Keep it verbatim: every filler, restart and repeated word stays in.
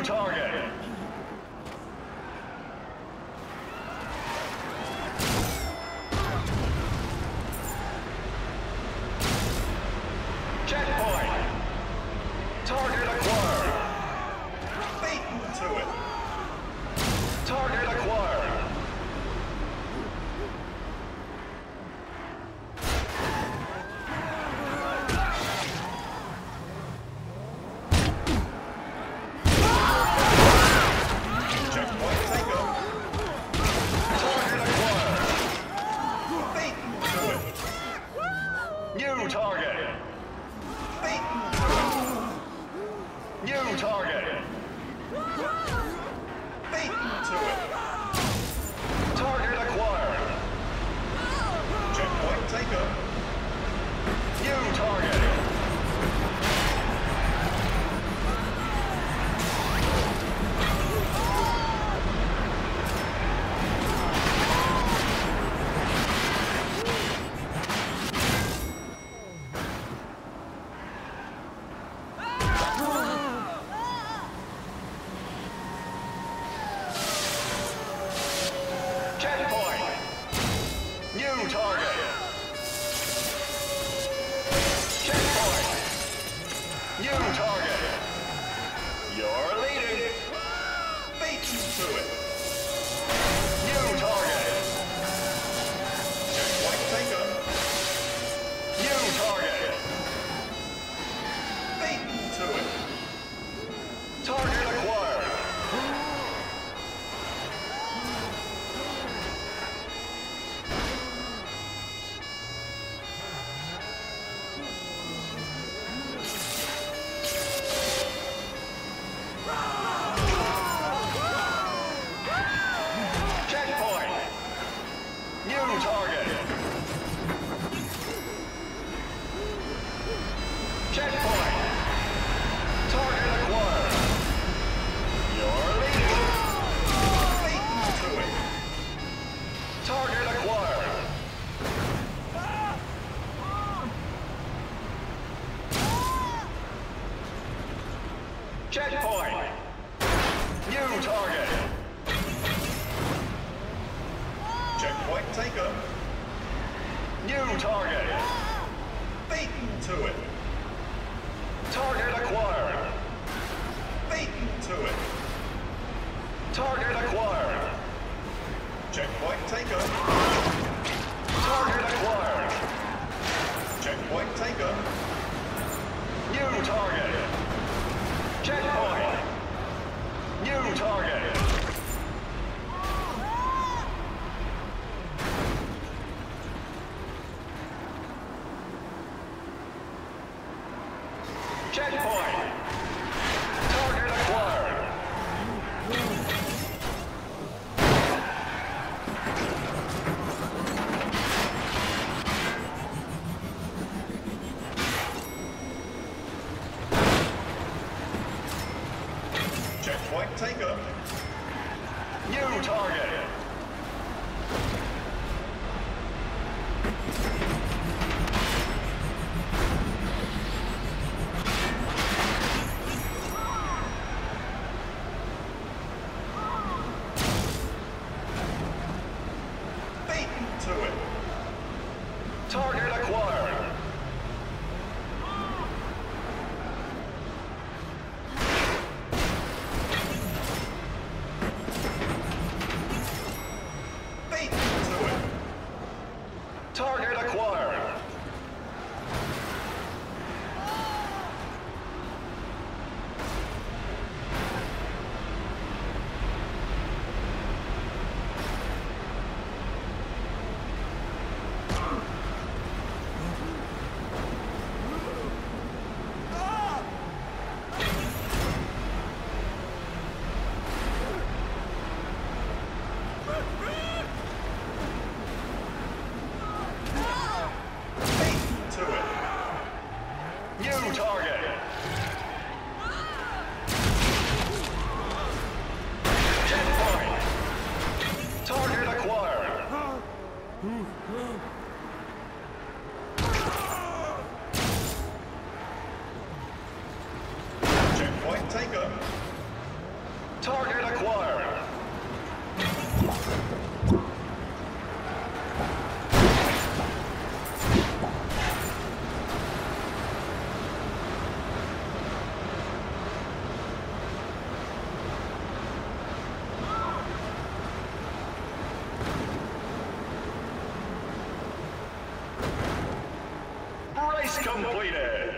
target. Checkpoint. Target acquired. Beaten to it. Target acquired. Checkpoint taken. Target acquired. Beaten to it. New target. Beaten to it. New target. Beaten to it. Target acquired. Checkpoint taken. New target. Checkpoint. New target. Checkpoint. New target. You're leading. Beaten to it. New target. Checkpoint taken. New target. Beaten to it. Target acquired. Checkpoint. New target. Checkpoint. Target acquired. You're leading. Beaten to it. Target acquired. Checkpoint. New target. Checkpoint taken. New target. Beaten to it. Target acquired. Beaten to it. Target acquired. Checkpoint taken. Target acquired. Checkpoint taken. New target. Checkpoint. New target. Checkpoint. Target acquired. Checkpoint taken. New target. Beaten to it. Target acquired. Beaten to it. Target acquired. New target. Checkpoint. Target acquired. Checkpoint taken. Target acquired. Race completed.